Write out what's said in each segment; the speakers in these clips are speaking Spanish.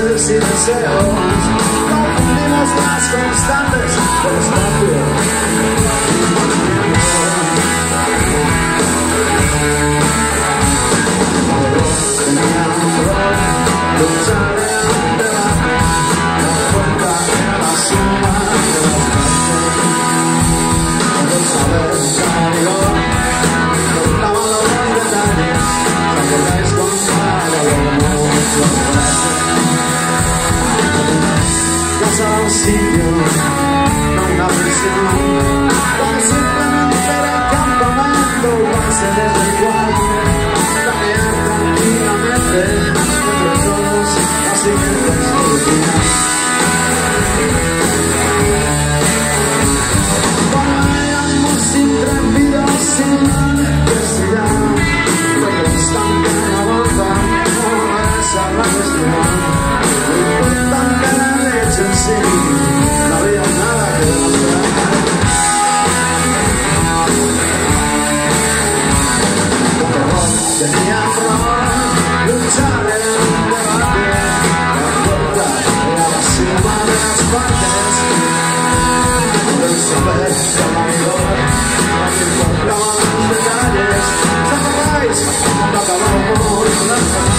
intereses y deseos, confundimos las constantes por espacio. Un sitio, no una prisión, donde simplemente era el campamento base desde el cual planear tranquilamente entre todos las siguientes rutinas. Cuando éramos intrépidos sin necesidad, lo constante en la banda, no esa es la cuestión. Lo importante era el hecho en sí. No había nada que demostrar. Tenía por luchar en un debate. La puerta era la suma de las partes. El saber se mayor, no me importaban los detalles. ¿Os acordáis cuando acabamos la paz?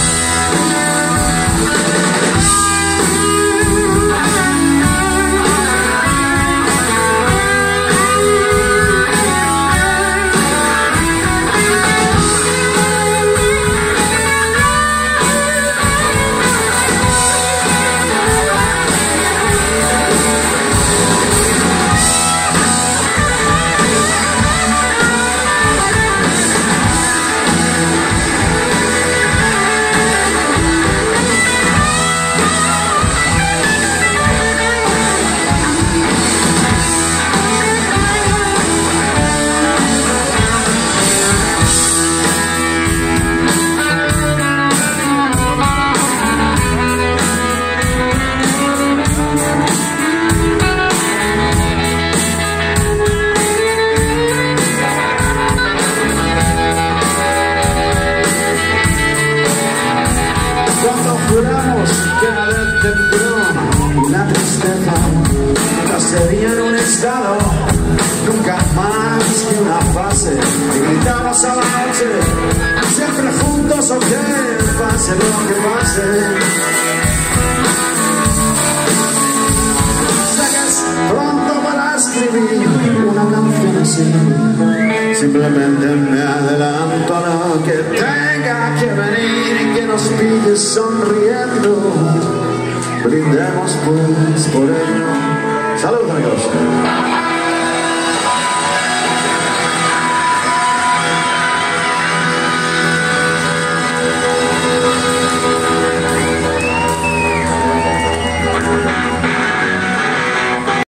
Juramos que la detención y la tristeza nunca serían un estado, nunca más que una fase. Y gritamos a la noche, siempre juntos, o que pase lo que pase. Sé que es pronto para escribir una canción así. Simplemente me adelanto a lo que tenga que venir y que nos pille sonriendo. Brindemos pues por ello. Salud, amigos.